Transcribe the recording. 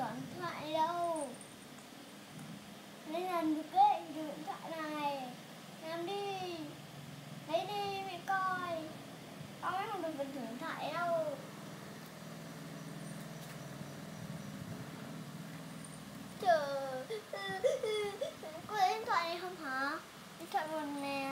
điện thoại đâu. Nên làm được cái điện thoại này. Làm đi. Lấy đi mẹ coi. Con ấy không được vận chuyển điện thoại đâu. Trời. Có lấy điện thoại này không hả? Điện thoại buồn nè.